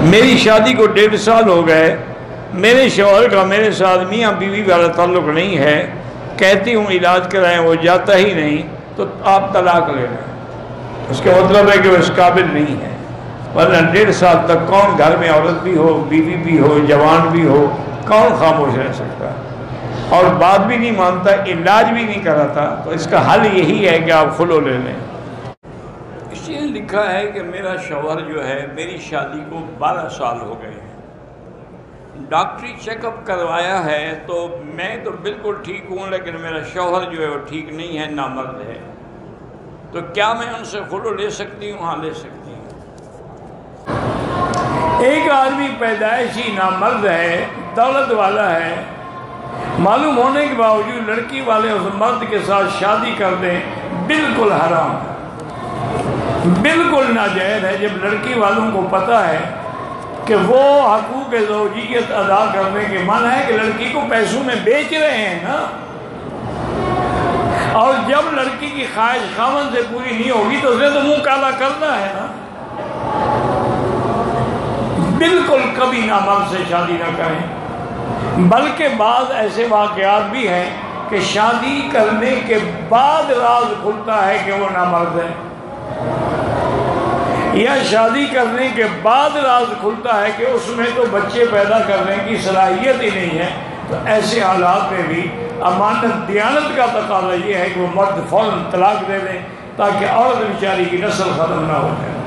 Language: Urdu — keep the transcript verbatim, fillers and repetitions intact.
میری شادی کو ڈیڑھ سال ہو گئے، میرے شوہر کا میرے ساتھ میاں بیوی والا تعلق نہیں ہے، کہتی ہوں علاج کرائیں وہ جاتا ہی نہیں، تو آپ طلاق لے لیں۔ اس کا مطلب ہے کہ وہ اس قابل نہیں ہے، ورنہ ڈیڑھ سال تک کون گھر میں عورت بھی ہو، بیوی بھی ہو، جوان بھی ہو، کون خاموش رہ سکتا ہے؟ اور بات بھی نہیں مانتا، علاج بھی نہیں کراتا، تو اس کا حل یہی ہے کہ آپ خلو لے لیں۔ اس نے لکھا ہے کہ میرا شوہر جو ہے میری شادی کو بارہ سال ہو گئے ہیں، ڈاکٹری چیک اپ کروایا ہے تو میں تو بالکل ٹھیک ہوں، لیکن میرا شوہر جو ہے وہ ٹھیک نہیں ہے، نامرد ہے، تو کیا میں ان سے خلو لے سکتی ہوں؟ ہاں لے سکتی ہوں۔ ایک آدمی پیدائشی نامرد ہے، دولت والا ہے، معلوم ہونے کے باوجود لڑکی والے اس مرد کے ساتھ شادی کر دیں، بالکل حرام ہے، بالکل ناجائز ہے۔ جب لڑکی والوں کو پتہ ہے کہ وہ حقوق زوجیت ادا کرنے کے من ہے کہ لڑکی کو پیسوں میں بیچ رہے ہیں نا، اور جب لڑکی کی خواہش خاوند سے پوری نہیں ہوگی تو اسے تو منہ کالا کرنا ہے نا۔ بالکل کبھی نامرد سے شادی نہ کریں، بلکہ بعض ایسے واقعات بھی ہیں کہ شادی کرنے کے بعد راز کھلتا ہے کہ وہ نامرد ہے، یا شادی کرنے کے بعد راز کھلتا ہے کہ اس میں تو بچے پیدا کرنے کی صلاحیت ہی نہیں ہے، تو ایسے حالات میں بھی امانت دیانت کا تقاضا یہ ہے کہ وہ مرد فوراً طلاق دے دیں تاکہ عورت بیچاری کی نسل ختم نہ ہو جائے۔